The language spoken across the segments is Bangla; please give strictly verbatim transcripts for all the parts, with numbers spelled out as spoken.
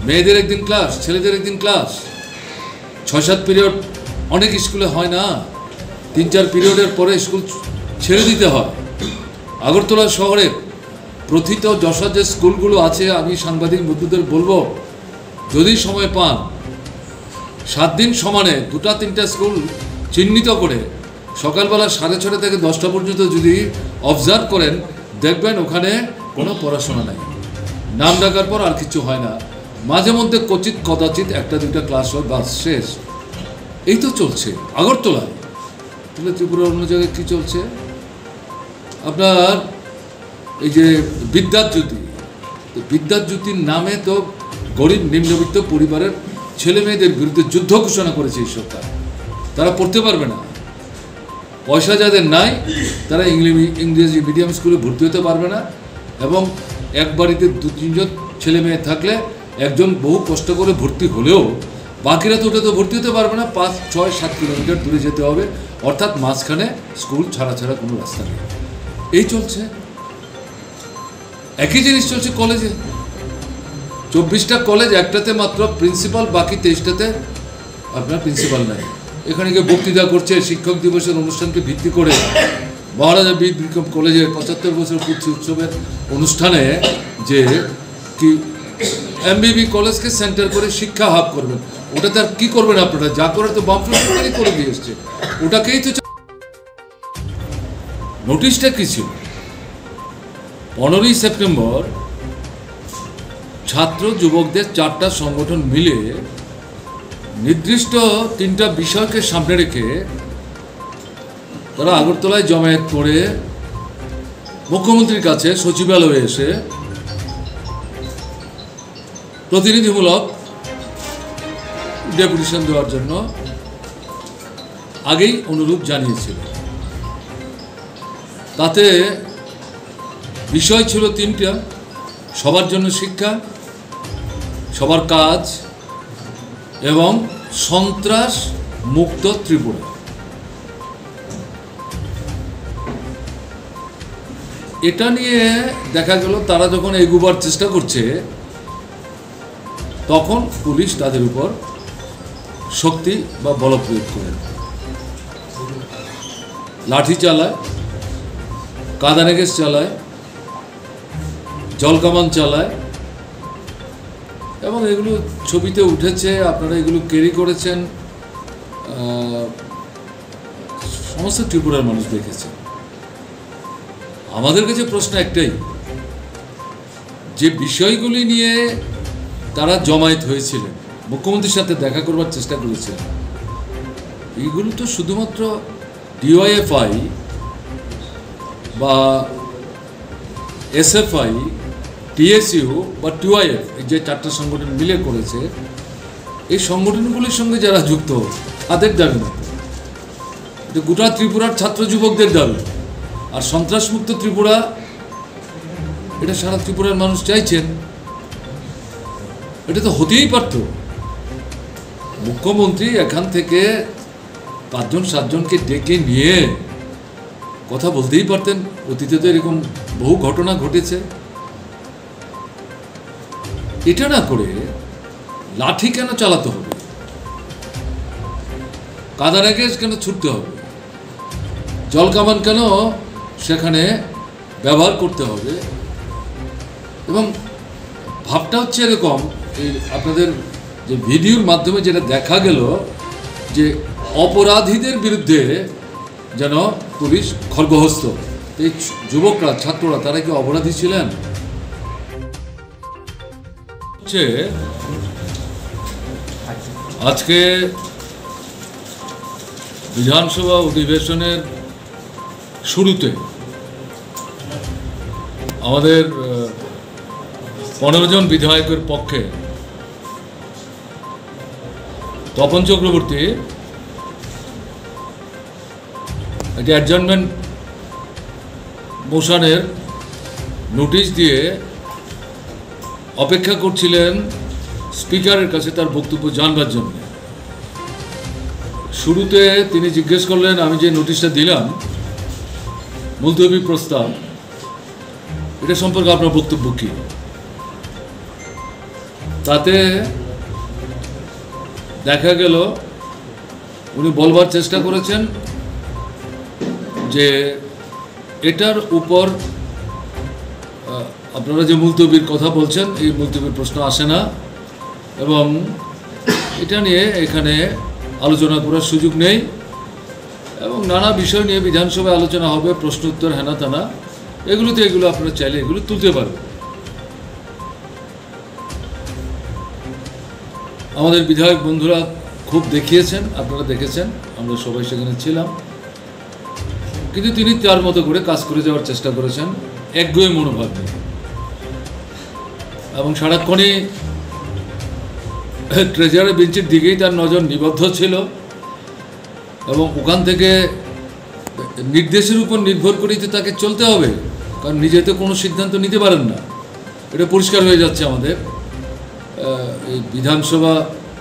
মেয়েদের একদিন ক্লাস, ছেলেদের একদিন ক্লাস, ছয় সাত পিরিয়ড অনেক স্কুলে হয় না, তিন চার পিরিয়ডের পরে স্কুল ছেড়ে দিতে হয়। আগরতলা শহরের প্রথিত যশোর যে স্কুলগুলো আছে, আমি সাংবাদিক বন্ধুদের বলবো, যদি সময় পান সাত দিন সমানে দুটা তিনটা স্কুল চিহ্নিত করে সকালবেলা সাড়ে ছটা থেকে দশটা পর্যন্ত যদি অবজার্ভ করেন, দেখবেন ওখানে কোনো পড়াশোনা নাই, নাম ডাকার পর আর কিছু হয় না। মাঝে মধ্যে কচিত কদাচিৎ একটা দুইটা ক্লাস হয়, বাস শেষ। এই তো চলছে আগরতলায়। তাহলে ত্রিপুরার অন্য জায়গায় কী চলছে? আপনার এই যে বিদ্যাজ্যোতি, বিদ্যাজ্যোতির নামে তো গরিব নিম্নবিত্ত পরিবারের ছেলে মেয়েদের বিরুদ্ধে যুদ্ধ ঘোষণা করেছে এই সরকার। তারা পড়তে পারবে না, পয়সা যাদের নাই তারা ইংরেজি মিডিয়াম স্কুলে ভর্তি হতে পারবে না, এবং এক বাড়িতে দু তিনজন ছেলে মেয়ে থাকলে একজন বহু কষ্ট করে ভর্তি হলেও বাকিরা তো ওটা তো ভর্তি হতে পারবে না, পাঁচ ছয় সাত কিলোমিটার দূরে যেতে হবে, অর্থাৎ মাঝখানে স্কুল ছাড়া ছাড়া কোনো রাস্তা নেই। এই চলছে। একই জিনিস চলছে কলেজে। চব্বিশটা কলেজ, একটাতে মাত্র প্রিন্সিপাল, বাকি তেইশটাতে আপনার প্রিন্সিপাল নাই। এখানে গিয়ে বক্তৃতা করছে শিক্ষক দিবসের অনুষ্ঠানকে ভিত্তি করে। মহারাজা বীর বিক্রম কলেজের পঁচাত্তর বছর পূর্তি উৎসবের অনুষ্ঠানে যে কি এমবিবি কলেজকে সেন্টার করে শিক্ষা হাব করবেন, ওটাতে আর কি করবেন আপনারা? যা করে তো বামফ্রন্ট সরকারই করে দিয়ে এসছে, ওটাকেই তো। নোটিশটা কি ছিল? পনেরোই সেপ্টেম্বর ছাত্র যুবকদের চারটা সংগঠন মিলে নির্দিষ্ট তিনটা বিষয়কে সামনে রেখে তারা আগরতলায় জমায়েত করে মুখ্যমন্ত্রীর কাছে সচিবালয়ে এসে প্রতিনিধিমূলক ডেপুটেশন দেওয়ার জন্য আগেই অনুরোধ জানিয়েছিল। তাতে বিষয় ছিল তিনটা: সবার জন্য শিক্ষা, সবার কাজ, এবং সন্ত্রাস মুক্ত ত্রিপুরা। এটা নিয়ে দেখা গেল তারা যখন এগুবার চেষ্টা করছে, তখন পুলিশ তাদের উপর শক্তি বা বল প্রয়োগ করে লাঠি চালায়, কাঁদানে গ্যাস চালায়, জলকামান চালায়, এবং এগুলো ছবিতে উঠেছে, আপনারা এগুলো ক্যারি করেছেন, সমস্ত ত্রিপুরার মানুষ দেখেছে। আমাদের কাছে প্রশ্ন একটাই, যে বিষয়গুলি নিয়ে তারা জমায়েত হয়েছিলেন, মুখ্যমন্ত্রীর সাথে দেখা করবার চেষ্টা করেছিলেন, এইগুলো তো শুধুমাত্র ডিওয়াইএফআই বা এসএফআই, টিএসইউ বা টিওয়াইএফ, এই যে চারটা সংগঠন মিলে করেছে, এই সংগঠনগুলির সঙ্গে যারা যুক্ত তাদের দাবি না, এটা গোটা ত্রিপুরার ছাত্র যুবকদের দাবি। আর সন্ত্রাসমুক্ত ত্রিপুরা, এটা সারা ত্রিপুরার মানুষ চাইছেন। এটা তো হতেই পারত। মুখ্যমন্ত্রী এখান থেকে পাঁচজন সাতজনকে ডেকে নিয়ে কথা বলতেই পারতেন। অতীতে তো এরকম বহু ঘটনা ঘটেছে। এটা না করে লাঠি কেন চালাতে হবে? কাঁদানে গ্যাস কেন ছুটতে হবে? জলকামান কেন সেখানে ব্যবহার করতে হবে? এবং ভাবটা হচ্ছে এরকম, এই আপনাদের যে ভিডিওর মাধ্যমে যেটা দেখা গেল, যে অপরাধীদের বিরুদ্ধে যেন পুলিশ খড়গহস্ত। এই যুবকরা, ছাত্ররা, তারা কি অপরাধী ছিলেন? আজকে বিধানসভা অধিবেশনের শুরুতে আমাদের পনেরো জন বিধায়কের পক্ষে তপন চক্রবর্তী একটি অ্যাডজার্নমেন্ট মোশনের নোটিশ দিয়ে অপেক্ষা করছিলেন স্পিকারের কাছে তার বক্তব্য জানবার জন্য। শুরুতে তিনি জিজ্ঞেস করলেন, আমি যে নোটিশটা দিলাম মুলতবি প্রস্তাব, এটা সম্পর্কে আপনার বক্তব্য কী? তাতে দেখা গেল উনি বলবার চেষ্টা করেছেন যে এটার উপর আপনারা যে মুলতবির কথা বলছেন, এই মুলতবির প্রশ্ন আসে না এবং এটা নিয়ে এখানে আলোচনা করার সুযোগ নেই এবং নানা বিষয় নিয়ে বিধানসভায় আলোচনা হবে, প্রশ্ন উত্তর হেনা তেনা, এগুলোতে এগুলো আপনারা চাইলে এগুলো তুলতে পারবেন। আমাদের বিধায়ক বন্ধুরা খুব দেখিয়েছেন, আপনারা দেখেছেন, আমরা সবাই সেখানে ছিলাম, কিন্তু তিনি তার মতো করে কাজ করে যাওয়ার চেষ্টা করেছেন একগুঁয়ে মনোভাব নিয়ে এবং সারাক্ষণই ট্রেজারের বেঞ্চের দিকেই তার নজর নিবদ্ধ ছিল এবং ওখান থেকে নির্দেশের উপর নির্ভর করেই তো তাকে চলতে হবে, কারণ নিজে তো কোনো সিদ্ধান্ত নিতে পারেন না। এটা পরিষ্কার হয়ে যাচ্ছে আমাদের এই বিধানসভা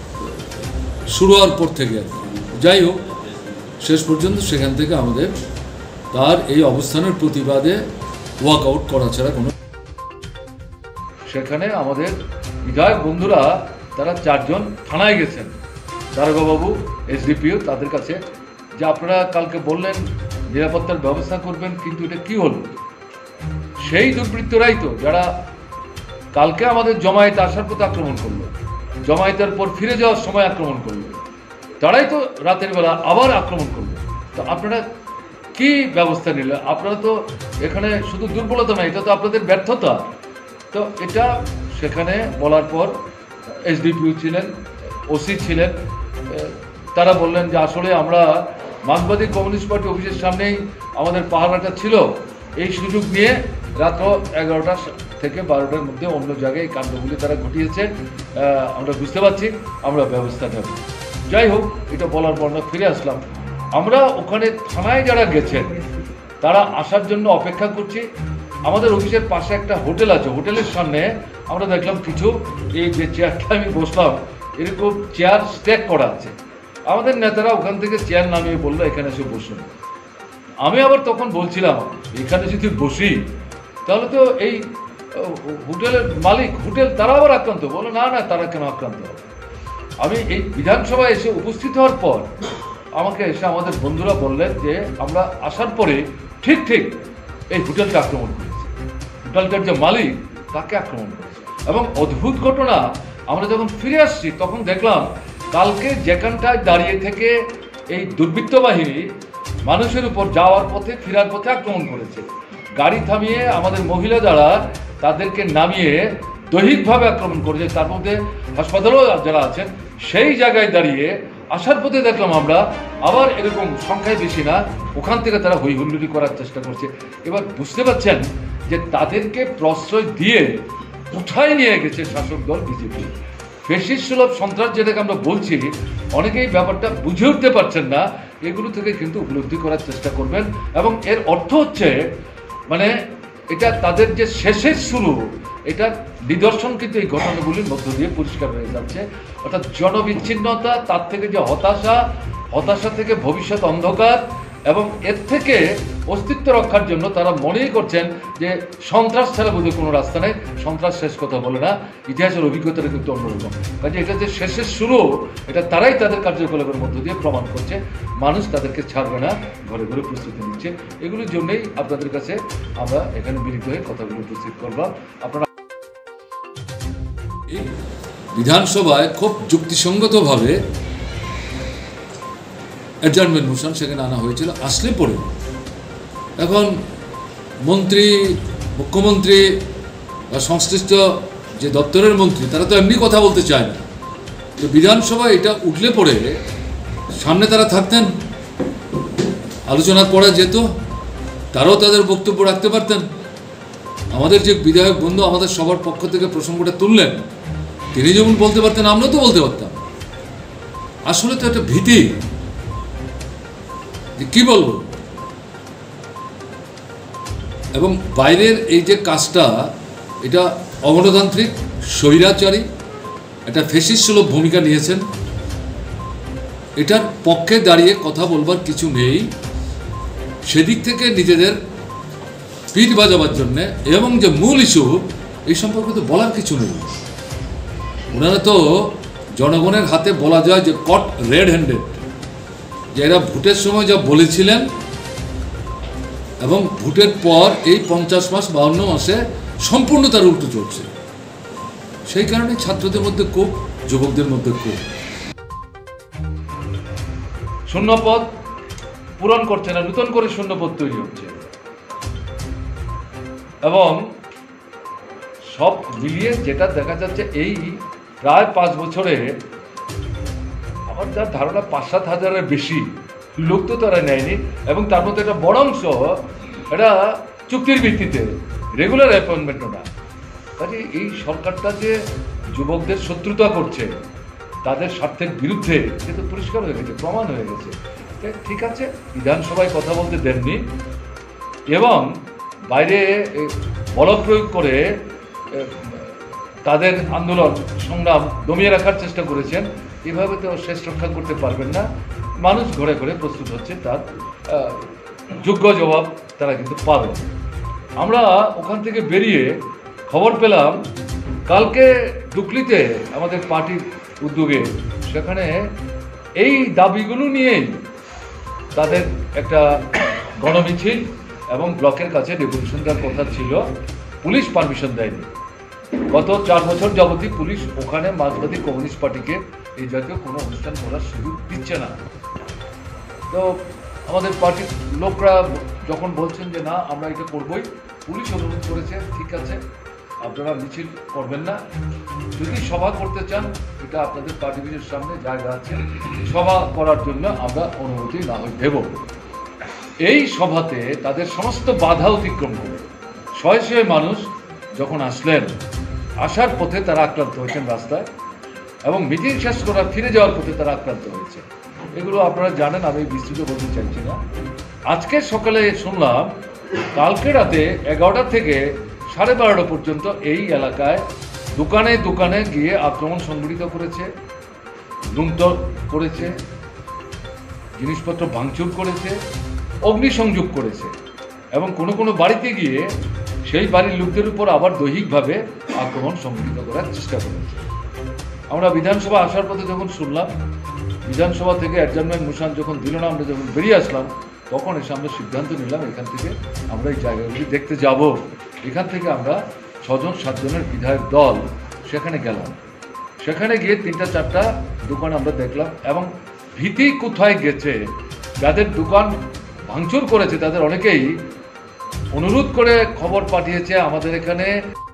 শুরু হওয়ার পর থেকে। যাই হোক, শেষ পর্যন্ত সেখান থেকে আমাদের তার এই অবস্থানের প্রতিবাদে ওয়াক আউট করা ছাড়া কোনো, সেখানে আমাদের বিধায়ক বন্ধুরা তারা চারজন থানায় গেছেন, দারোগাবাবু, এসডিপিও, তাদের কাছে যে আপনারা কালকে বললেন নিরাপত্তার ব্যবস্থা করবেন, কিন্তু এটা কি হলো? সেই দুর্বৃত্তরাই তো যারা কালকে আমাদের জমায়েতে আসার পথে আক্রমণ করলো, জমায়েতের পর ফিরে যাওয়ার সময় আক্রমণ করলো, তারাই তো রাতের বেলা আবার আক্রমণ করলো। তো আপনারা কি ব্যবস্থা নিলেন? আপনারা তো এখানে শুধু দুর্বলতা নয়, এটা তো আপনাদের ব্যর্থতা। তো এটা সেখানে বলার পর এসডিপিও ছিলেন, ওসি ছিলেন, তারা বললেন যে আসলে আমরা মার্ক্সবাদী কমিউনিস্ট পার্টি অফিসের সামনেই আমাদের পাহারাটা ছিল, এই সুযোগ নিয়ে রাত্র এগারোটা থেকে বারোটার মধ্যে অন্য জায়গায় এই কাণ্ডগুলি তারা ঘটিয়েছে, আমরা বুঝতে পারছি, আমরা ব্যবস্থা নেব। যাই হোক, এটা বলার পর আমরা ফিরে আসলাম। আমরা ওখানে থানায় যারা গেছেন তারা আসার জন্য অপেক্ষা করছি। আমাদের অফিসের পাশে একটা হোটেল আছে, হোটেলের সামনে আমরা দেখলাম কিছু এই যে চেয়ারটা আমি বসলাম এরকম চেয়ার স্ট্যাক করা আছে। আমাদের নেতারা ওখান থেকে চেয়ার নামিয়ে বললো এখানে এসে বসুন। আমি আবার তখন বলছিলাম এখানে যদি বসি তাহলে তো এই হোটেলের মালিক, হোটেল তারা আবার আক্রান্ত, বলো না না তারা কেন আক্রান্ত হবে। আমি এই বিধানসভায় এসে উপস্থিত হওয়ার পর আমাকে এসে আমাদের বন্ধুরা বললেন যে আমরা আসার পরে ঠিক ঠিক এই হোটেলটা আক্রমণ করেছে, হোটেলটার যে মালিক তাকে আক্রমণ করেছে। এবং অদ্ভুত ঘটনা, আমরা যখন ফিরে আসছি তখন দেখলাম কালকে যেখানটায় দাঁড়িয়ে থেকে এই দুর্বৃত্ত বাহিনী মানুষের উপর যাওয়ার পথে ফেরার পথে আক্রমণ করেছে, গাড়ি থামিয়ে আমাদের মহিলা যারা তাদেরকে নামিয়ে দৈহিকভাবে আক্রমণ করেছে, তার মধ্যে হাসপাতালেও যারা আছেন, সেই জায়গায় দাঁড়িয়ে আসার পথে দেখলাম আমরা আবার এরকম সংখ্যায় বেশি না, ওখান থেকে তারা হই হুল্লোড়ি করার চেষ্টা করছে। এবার বুঝতে পারছেন যে তাদেরকে প্রশ্রয় দিয়ে কোথায় নিয়ে গেছে শাসক দল বিজেপি। ফ্যাসিস্ট সুলভ সন্ত্রাস যেটাকে আমরা বলছি, অনেকেই ব্যাপারটা বুঝে উঠতে পারছেন না, এগুলো থেকে কিন্তু উপলব্ধি করার চেষ্টা করবেন। এবং এর অর্থ হচ্ছে মানে এটা তাদের যে শেষের শুরু, এটার নিদর্শন কিন্তু এই ঘটনাগুলির মধ্য দিয়ে পরিষ্কার হয়ে যাচ্ছে। অর্থাৎ জনবিচ্ছিন্নতা, তার থেকে যে হতাশা, হতাশা থেকে ভবিষ্যৎ অন্ধকার, এবং এর থেকে অস্তিত্ব রক্ষার জন্য তারা মনেই করছেন যে সন্ত্রাস ছাড়া বোধহয় কোনো রাস্তা নেই, সন্ত্রাস শেষ কথা বলে না, ইতিহাসের অভিজ্ঞতাটা কিন্তু অন্যরকম। কাজে এটা যে শেষের শুরু, এটা তারাই তাদের কার্যকলাপের মধ্য দিয়ে প্রমাণ করছে। মানুষ তাদেরকে ছাড়বে না, ঘরে ঘরে প্রস্তুতি নিচ্ছে। এগুলির জন্যই আপনাদের কাছে আমরা এখানে মিলিত হয়ে কথাগুলো উপস্থিত করলাম। আপনারা বিধানসভায় খুব যুক্তিসঙ্গতভাবে অ্যাডজার্নমেন্ট মোশন সেখানে আনা হয়েছিল, আসলে পরে এখন মন্ত্রী, মুখ্যমন্ত্রী বা সংশ্লিষ্ট যে দপ্তরের মন্ত্রী তারা তো এমনি কথা বলতে চায় না। তো বিধানসভায় এটা উঠলে পরে সামনে তারা থাকতেন, আলোচনা করা যেত, তারাও তাদের বক্তব্য রাখতে পারতেন। আমাদের যে বিধায়ক বন্ধু আমাদের সবার পক্ষ থেকে প্রসঙ্গটা তুললেন, তিনি যেমন বলতে পারতেন, আমরা তো বলতে পারতাম। আসলে তো একটা ভীতি, কি বলবো। এবং বাইরের এই যে কাজটা, এটা অগণতান্ত্রিক, স্বৈরাচারী, একটা ফ্যাসিস্ট সুলভ ভূমিকা নিয়েছেন। এটার পক্ষে দাঁড়িয়ে কথা বলবার কিছু নেই। সেদিক থেকে নিজেদের পিঠ বাজাবার জন্যে এবং যে মূল ইস্যু, এই সম্পর্কে তো বলার কিছু নেই। ওনারা তো জনগণের হাতে বলা যায় যে কট রেড হ্যান্ডেড, যে এরা ভোটের সময় যা বলেছিলেন এবং ভোটের পর এই পঞ্চাশ মাস বাউন্ন মাসে সম্পূর্ণ তার উল্টো চলছে। সেই কারণে ছাত্রদের মধ্যে ক্ষোভ, যুবকদের মধ্যে ক্ষোভ। শূন্যপদ পূরণ করছে না, নতুন করে শূন্যপদ তৈরি হচ্ছে এবং সব মিলিয়ে যেটা দেখা যাচ্ছে এই প্রায় পাঁচ বছরে আমার যার ধারণা পাঁচ সাত হাজারের বেশি লোক তো তারা নেয়নি এবং তার মধ্যে একটা বড় অংশ এটা চুক্তির ভিত্তিতে, রেগুলার অ্যাপয়েন্টমেন্টও না। কাজে এই সরকারটা যে যুবকদের শত্রুতা করছে, তাদের স্বার্থের বিরুদ্ধে, কিন্তু পরিষ্কার হয়ে গেছে, প্রমাণ হয়ে গেছে। ঠিক আছে, বিধানসভায় কথা বলতে দেননি এবং বাইরে বল প্রয়োগ করে তাদের আন্দোলন সংগ্রাম দমিয়ে রাখার চেষ্টা করেছেন। এভাবে তো শেষ রক্ষা করতে পারবেন না। মানুষ ঘরে ঘরে প্রস্তুত হচ্ছে, তার যোগ্য জবাব তারা কিন্তু পাবে। আমরা ওখান থেকে বেরিয়ে খবর পেলাম কালকে ডুকলিতে আমাদের পার্টির উদ্যোগে সেখানে এই দাবিগুলো নিয়েই তাদের একটা গণমিছিল এবং ব্লকের কাছে ডেপুটেশন দেওয়ার কথা ছিল। পুলিশ পারমিশন দেয়নি। গত চার বছর যাবতীয় পুলিশ ওখানে মার্ক্সবাদী কমিউনিস্ট পার্টিকে এই জাতীয় কোনো অনুষ্ঠান করার সুযোগ দিচ্ছে না। তো আমাদের পার্টির লোকরা যখন বলছেন যে না আমরা এটা করবই, পুলিশ অনুরোধ করেছে ঠিক আছে আপনারা মিছিল করবেন না, যদি সভা করতে চান এটা আপনাদের পার্টি অফিসের সামনে জায়গা আছে, সভা করার জন্য আমরা অনুমতি না হয় দেব। এই সভাতে তাদের সমস্ত বাধা অতিক্রম করে শয়ে শয়ে মানুষ যখন আসলেন, আসার পথে তারা আক্রান্ত হয়েছেন রাস্তায় এবং মিটিং শেষ করার ফিরে যাওয়ার পথে তারা আক্রান্ত হয়েছে। এগুলো আপনারা জানেন, আমি বিস্তৃত বলতে চাইছি না। আজকে সকালে শুনলাম কালকে রাতে এগারোটা থেকে সাড়ে বারোটা পর্যন্ত এই এলাকায় দোকানে দোকানে গিয়ে আক্রমণ সংঘটিত করেছে, লুণ্ঠন করেছে, জিনিসপত্র ভাঙচুর করেছে, অগ্নিসংযোগ করেছে এবং কোনো কোনো বাড়িতে গিয়ে সেই বাড়ির লোকদের উপর আবার দৈহিকভাবে আক্রমণ সংঘটিত করার চেষ্টা করেছে। আমরা বিধানসভা আসার পথে যখন শুনলাম, বিধানসভা থেকে অ্যাডজার্নমেন্ট মোশন যখন দিল না, আমরা যখন বেরিয়ে আসলাম তখন এসে আমরা সিদ্ধান্ত নিলাম এখান থেকে আমরা এই জায়গাগুলি দেখতে যাব। এখান থেকে আমরা ছজন সাতজনের বিধায়ক দল সেখানে গেলাম। সেখানে গিয়ে তিনটা চারটা দোকান আমরা দেখলাম এবং ভীতি কোথায় গেছে, যাদের দোকান ভাঙচুর করেছে তাদের অনেকেই অনুরোধ করে খবর পাঠিয়েছে আমাদের এখানে